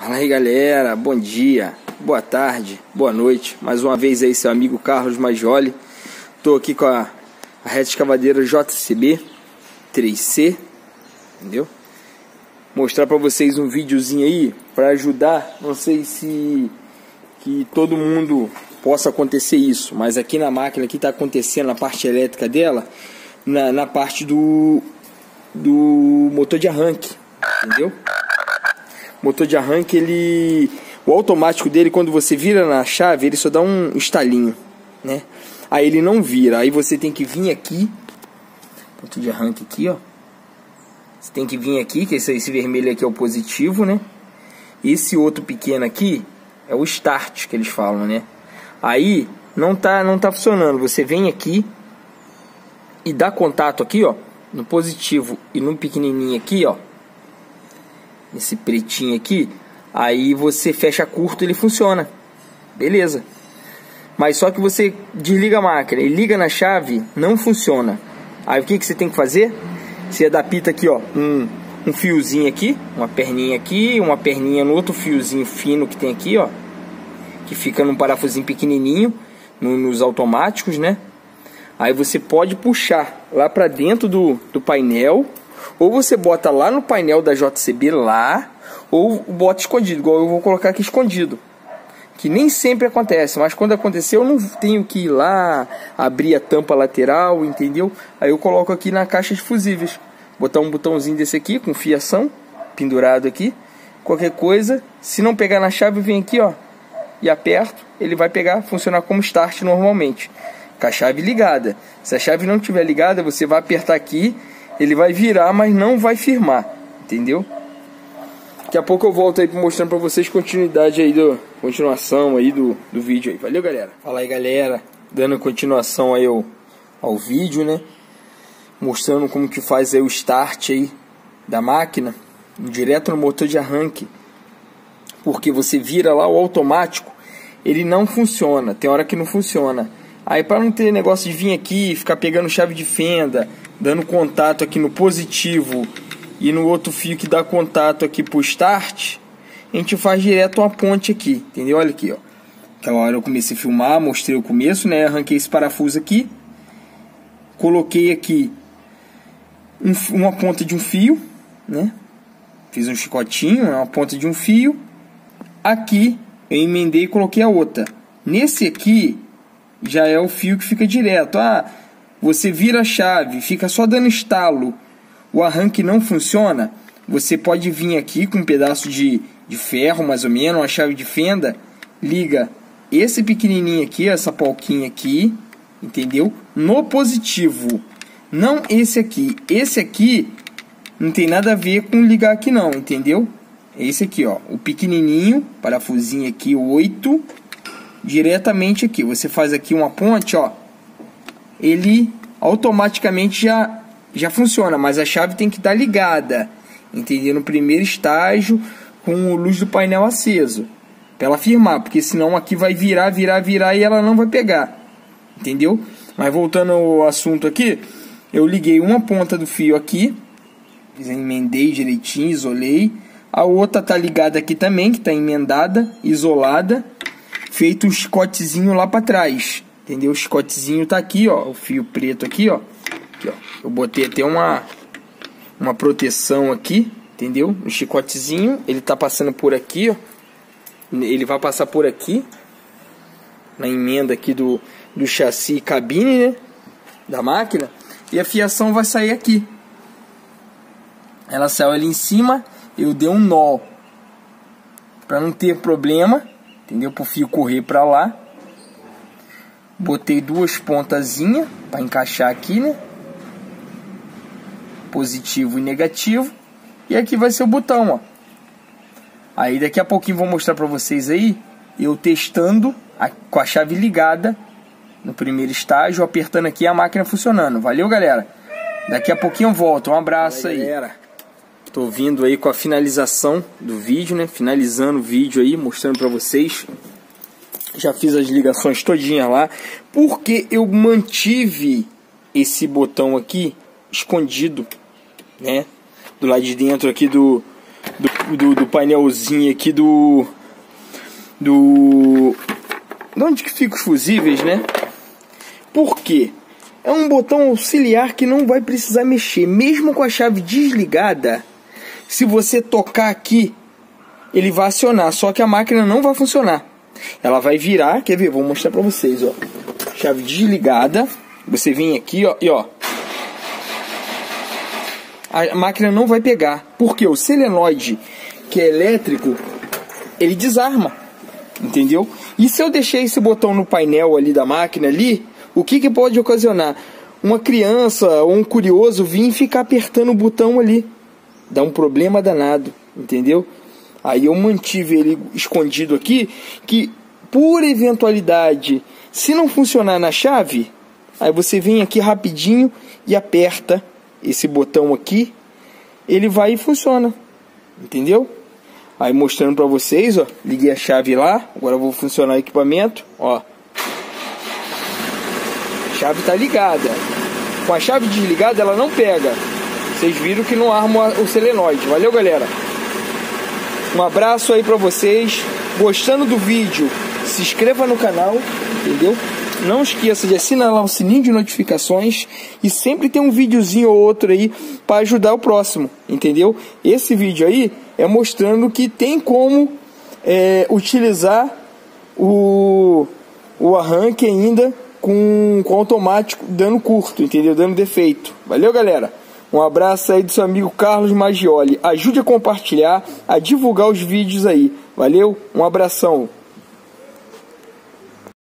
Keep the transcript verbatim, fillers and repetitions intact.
Fala aí, galera, bom dia, boa tarde, boa noite. Mais uma vez aí seu amigo Carlos Majoli. Tô aqui com a, a reta escavadeira J C B três C, entendeu? Mostrar pra vocês um videozinho aí pra ajudar. Não sei se que todo mundo possa acontecer isso, mas aqui na máquina aqui tá acontecendo na parte elétrica dela, na, na parte do do motor de arranque, entendeu? Motor de arranque, ele, o automático dele, quando você vira na chave, ele só dá um estalinho, né? Aí ele não vira, aí você tem que vir aqui, motor de arranque aqui, ó. Você tem que vir aqui, que esse, esse vermelho aqui é o positivo, né? Esse outro pequeno aqui é o start, que eles falam, né? Aí não tá, não tá funcionando, você vem aqui e dá contato aqui, ó, no positivo e no pequenininho aqui, ó. Esse pretinho aqui, aí você fecha curto, ele funciona, beleza. Mas só que você desliga a máquina e liga na chave, não funciona. Aí o que, que você tem que fazer? Você adapta aqui, ó, um, um fiozinho aqui, uma perninha aqui, uma perninha no outro fiozinho fino que tem aqui, ó, que fica num parafusinho pequenininho, no, nos automáticos, né? Aí você pode puxar lá pra dentro do, do painel, ou você bota lá no painel da J C B lá, ou bota escondido, igual eu vou colocar aqui escondido. Que nem sempre acontece, mas quando acontecer eu não tenho que ir lá, abrir a tampa lateral, entendeu? Aí eu coloco aqui na caixa de fusíveis. Botar um botãozinho desse aqui, com fiação, pendurado aqui. Qualquer coisa, se não pegar na chave, vem aqui, ó, e aperto, ele vai pegar, funcionar como start normalmente. Com a chave ligada. Se a chave não estiver ligada, você vai apertar aqui, ele vai virar, mas não vai firmar, entendeu? Daqui a pouco eu volto aí mostrando pra vocês continuidade aí do continuação aí do, do vídeo aí. Valeu, galera. Fala aí, galera, dando continuação aí ao, ao vídeo, né? Mostrando como que faz aí o start aí da máquina direto no motor de arranque. Porque você vira lá o automático, ele não funciona, tem hora que não funciona. Aí para não ter negócio de vir aqui, ficar pegando chave de fenda, dando contato aqui no positivo e no outro fio que dá contato aqui pro start, a gente faz direto uma ponte aqui, entendeu? Olha aqui, ó. Aquela hora eu comecei a filmar, mostrei o começo, né? Arranquei esse parafuso aqui, coloquei aqui um, uma ponta de um fio, né? Fiz um chicotinho, uma ponta de um fio. Aqui eu emendei e coloquei a outra. Nesse aqui já é o fio que fica direto. Ah, você vira a chave, fica só dando estalo, o arranque não funciona, você pode vir aqui com um pedaço de, de ferro, mais ou menos, uma chave de fenda, liga esse pequenininho aqui, essa polquinha aqui, entendeu? No positivo, não esse aqui. Esse aqui não tem nada a ver com ligar aqui não, entendeu? Esse aqui, ó, o pequenininho, parafusinho aqui, oito, diretamente aqui. Você faz aqui uma ponte, ó, ele automaticamente já, já funciona, mas a chave tem que estar ligada, entendeu? No primeiro estágio, com a luz do painel aceso, para ela firmar, porque senão aqui vai virar, virar, virar e ela não vai pegar, entendeu? Mas voltando ao assunto aqui, eu liguei uma ponta do fio aqui, emendei direitinho, isolei. A outra tá ligada aqui também, que tá emendada, isolada, feito um chicotezinho lá para trás, entendeu? O chicotezinho tá aqui, ó, o fio preto aqui, ó. Aqui, ó. Eu botei até uma uma proteção aqui, entendeu? O chicotezinho, ele tá passando por aqui, ó. Ele vai passar por aqui na emenda aqui do do chassi e cabine, né, da máquina, e a fiação vai sair aqui. Ela saiu ali em cima, eu dei um nó para não ter problema, entendeu? Para o fio correr para lá. Botei duas pontazinhas para encaixar aqui, né? Positivo e negativo. E aqui vai ser o botão, ó. Aí daqui a pouquinho vou mostrar para vocês aí eu testando a, com a chave ligada no primeiro estágio, apertando aqui a máquina funcionando. Valeu, galera. Daqui a pouquinho eu volto. Um abraço aí, galera. Tô vindo aí com a finalização do vídeo, né? Finalizando o vídeo aí, mostrando pra vocês. Já fiz as ligações todinhas lá. Porque eu mantive esse botão aqui escondido, né? Do lado de dentro aqui do, do do, do painelzinho aqui do... Do... De onde que ficam os fusíveis, né? Por quê? É um botão auxiliar que não vai precisar mexer. Mesmo com a chave desligada, se você tocar aqui, ele vai acionar. Só que a máquina não vai funcionar. Ela vai virar, quer ver? Vou mostrar pra vocês, ó. Chave desligada. Você vem aqui, ó, e ó. A máquina não vai pegar. Porque o solenoide, que é elétrico, ele desarma. Entendeu? E se eu deixar esse botão no painel ali da máquina ali, o que que pode ocasionar? Uma criança ou um curioso vir e ficar apertando o botão ali. Dá um problema danado, entendeu? Aí eu mantive ele escondido aqui, que por eventualidade, se não funcionar na chave, aí você vem aqui rapidinho e aperta esse botão aqui, ele vai e funciona, entendeu? Aí mostrando pra vocês, ó, liguei a chave lá, agora eu vou funcionar o equipamento, ó. A chave tá ligada. Com a chave desligada ela não pega. Vocês viram que não arma o solenoide. Valeu, galera. Um abraço aí pra vocês. Gostando do vídeo, se inscreva no canal, entendeu? Não esqueça de assinar o sininho de notificações e sempre tem um videozinho ou outro aí para ajudar o próximo, entendeu? Esse vídeo aí é mostrando que tem como é, utilizar o, o arranque ainda com, com automático dando curto, entendeu? Dando defeito. Valeu, galera? Um abraço aí do seu amigo Carlos Maggioli. Ajude a compartilhar, a divulgar os vídeos aí. Valeu? Um abração.